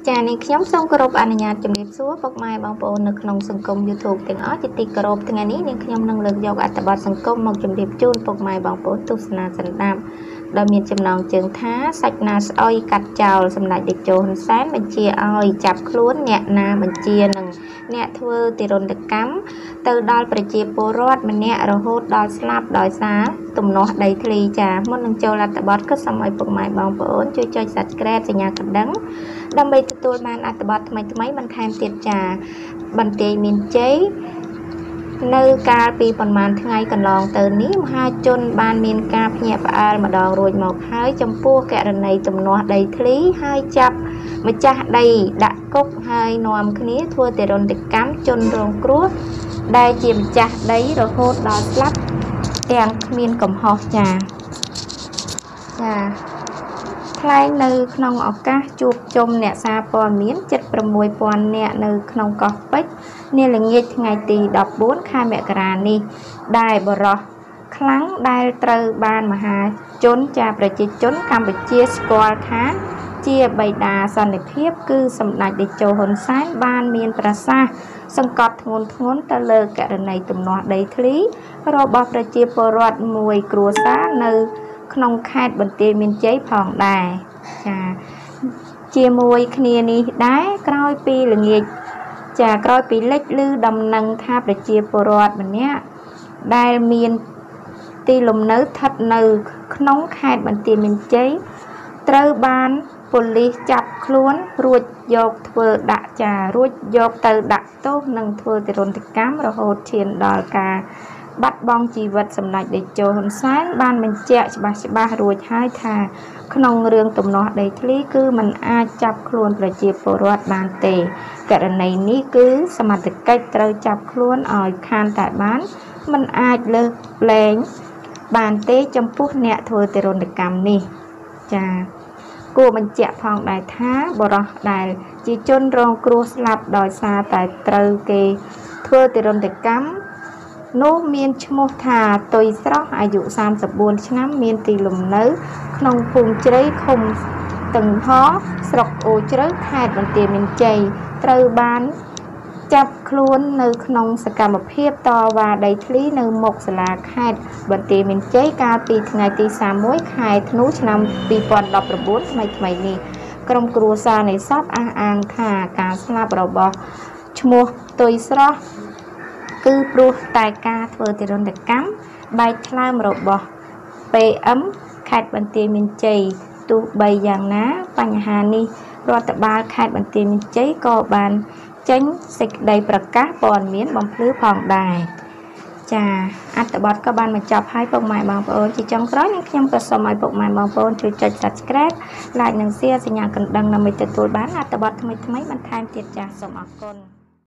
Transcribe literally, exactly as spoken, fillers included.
ចា៎នេះខ្ញុំសូមគោរពអនុញ្ញាតជំរាបសួរពុកម៉ែបងប្អូននៅក្នុងសង្គម YouTube ទាំងអស់ជាទីគោរពថ្ងៃនេះនាងខ្ញុំនឹងលើកយកអត្ថបទសង្គមមកជម្រាបជូនពុកម៉ែបងប្អូនទស្សនាសន្តាប់ដោយមានចំណងជើងថាសាច់ណាស្អុយកាត់ចោលសម្ដេចតេជោហ៊ុនសែនបញ្ជាឲ្យចាប់ខ្លួនអ្នកណាបញ្ជានឹងអ្នកធ្វើទារុណកម្មទៅដល់ប្រជាពលរដ្ឋម្នាក់រហូតដល់ស្លាប់ដោយសារទំនាស់ដីធ្លីចាមុននឹងចូលអត្ថបទក៏សូមឲ្យពុកម៉ែបងប្អូនជួយចុច Subscribe សញ្ញាកណ្ដឹង ដើម្បីទទួលបានអត្ថបទថ្មីថ្មីបន្ថែមទៀតចាបន្ទាយមានជ័យនៅកាលពីប្រមាណថ្ងៃកន្លងទៅនេះមហាជនបានមានការភ្ញាក់ផ្អើលម្ដងរួចមកហើយចំពោះករណីទំនាស់ដីធ្លីហើយចាប់ម្ចាស់ដីដាក់គុកហើយនាំគ្នាធ្វើទារុណកម្មជនរងគ្រោះដែលជាម្ចាស់ដីរហូតដល់ស្លាប់ទាំងគ្មានកំហុសចាចាថ្លែងនៅក្នុងឱកាសជួបជុំអ្នកសារព័ត៌មាន ជិត ប្រាំមួយពាន់ នាក់នៅក្នុងកោះពេជ្រនាល្ងាចថ្ងៃទី ដប់បួន ខែមករានេះដែលបរិះខ្លាំងដែលត្រូវបានមហាជនចាប្រជាជនកម្ពុជាស្គាល់ថាជាបិតាសន្តិភាពគឺសម្ដេចតេជោហ៊ុនសែនបានមានប្រសាសន៍សង្កត់ធ្ងន់ធ្ងរទៅលើករណីទំនាស់ដីធ្លីរបស់ប្រជាពលរដ្ឋមួយគ្រួសារនៅក្នុងខេត្តបន្ទាយមានជ័យផងដែរចាជាមួយគ្នានេះដែរក្រោយពីល្ងាចចាក្រោយពីលេចឮដំណឹងថាប្រជាពលរដ្ឋម្នាក់ដែលមានទីលំនៅស្ថិតនៅក្នុងខេត្តបន្ទាយមានជ័យត្រូវបានប៉ូលីសចាប់ខ្លួនរួចយកធ្វើដាក់ចារួចយកទៅដាក់ទោសនិងធ្វើទារុណកម្មរហូតឈានដល់ការបាត់បង់ជីវិតសម្ដេចតេជោហ៊ុនសែនបានបញ្ជាក់ច្បាស់ច្បាស់រួចហើយថាក្នុងរឿងទំនាស់ដីធ្លីគឺมันអាចចាប់ខ្លួនប្រជាពលរដ្ឋបានទេករណីនេះគឺសមត្ថកិច្ចត្រូវចាប់ខ្លួនឲ្យខានតែបានมันអាចលើកលែងបានទេចំពោះអ្នកធ្វើទារុណកម្មនេះចាគួរបញ្ជាក់ផងដែរថាបរិះដែលជាជនរងគ្រោះស្លាប់ដោយសារតែត្រូវគេធ្វើទារុណកម្មនោះមានឈ្មោះថាតុយស្រស់អាយុសាមសិបបួនឆ្នាំមានទីលំនៅក្នុងភូមិជ្រៃឃុំតឹងហស្រុកអូជ្រៅខេត្តបន្ទាយមានជ័យត្រូវបានចាប់ខ្លួននៅក្នុងសកម្មភាពតវ៉ាដីធ្លីនៅមុខសាលាខេត្តបន្ទាយមានជ័យកាលពីថ្ងៃទីសាមមួយ ខែធ្នូឆ្នាំពីរពាន់ដប់ប្រាំបួនថ្មីថ្មីនេះក្រុមគ្រួសារនៃសពអះអាងថាការស្លាប់របស់ឈ្មោះតុយស្រស់គឺព្រោះតែការធ្វើទារុណកម្មបែកថ្លើមរបស់ ពី អឹម ខេត្តបន្ទាយមានជ័យទោះបីយ៉ាងណាបញ្ហានេះរដ្ឋបាលខេត្តបន្ទាយមានជ័យក៏បានចេញសេចក្តីប្រកាសព័ត៌មានបំភ្លឺផងដែរចាអត្ថបទក៏បានបញ្ចប់ហើយពុកម៉ែបងប្អូនជាចុងក្រោយនេះខ្ញុំក៏សូមឲ្យពុកម៉ែបងប្អូនជួយចុច Subscribe Like និង Share សញ្ញាកណ្ដឹងដើម្បីទទួលបានអត្ថបទថ្មីៗបន្ថែមទៀតចាសូមអរគុណ